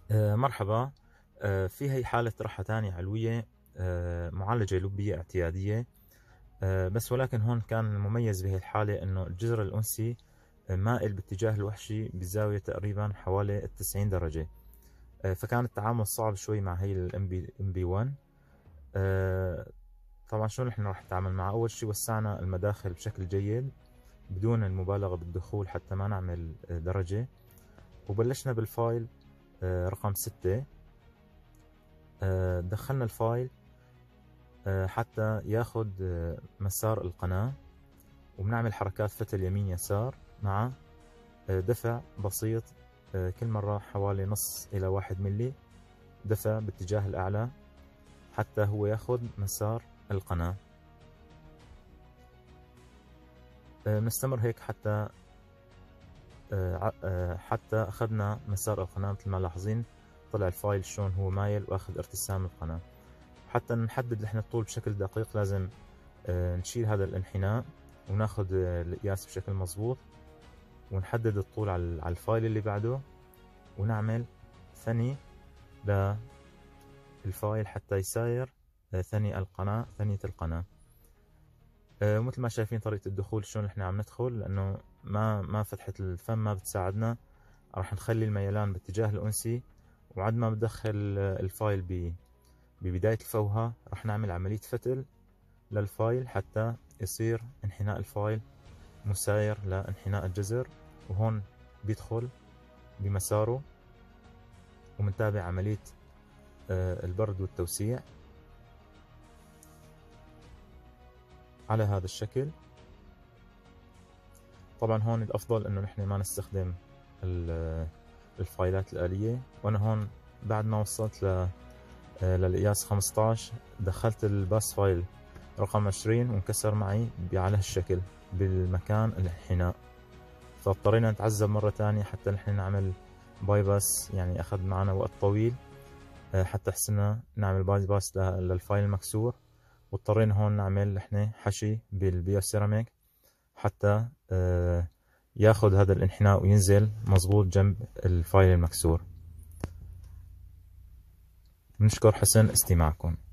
مرحبا. في هي حالة رحة تانية علوية، معالجة لبية اعتيادية. بس ولكن هون كان المميز بهي الحالة انه الجذر الأنسي مائل باتجاه الوحشي بزاوية تقريبا حوالي 90 درجة. فكان التعامل صعب شوي مع هي الام بي 1. طبعا شلون نحن راح نتعامل معها؟ اول شيء وسعنا المداخل بشكل جيد بدون المبالغة بالدخول حتى ما نعمل درجة، وبلشنا بالفايل رقم 6. دخلنا الفايل حتى ياخد مسار القناة، وبنعمل حركات فتل يمين يسار مع دفع بسيط كل مرة حوالي نص إلى 1 ملي دفع باتجاه الأعلى حتى هو ياخد مسار القناة. بنستمر هيك حتى أخذنا مسار القناة. مثل ما لاحظين طلع الفايل شلون هو مايل وأخذ ارتسام القناة. حتى نحدد نحن الطول بشكل دقيق لازم نشيل هذا الانحناء وناخذ القياس بشكل مضبوط، ونحدد الطول على الفايل اللي بعده، ونعمل ثني للفايل حتى يساير ثني القناة ثنية القناة. مثل ما شايفين طريقة الدخول شلون احنا عم ندخل، لأنه ما فتحة الفم ما بتساعدنا. راح نخلي الميلان باتجاه الأنسي، وعد ما بدخل الفايل ببداية الفوهة راح نعمل عملية فتل للفايل حتى يصير انحناء الفايل مساير لانحناء الجذر، وهون بيدخل بمساره. ومنتابع عملية البرد والتوسيع على هذا الشكل. طبعا هون الأفضل إنه نحن ما نستخدم الفايلات الآلية. وأنا هون بعد ما وصلت للقياس 15 دخلت الباس فايل رقم 20 وانكسر معي على هالشكل بالمكان الانحناء، فاضطرينا نتعذب مرة تانية حتى نحن نعمل باي باس. يعني أخذ معنا وقت طويل حتى حسنا نعمل باي باس للفايل المكسور، واضطرينا هون نعمل نحن حشي بالبيوسيراميك حتى ياخذ هذا الانحناء وينزل مضبوط جنب الفايل المكسور. نشكر حسن استماعكم.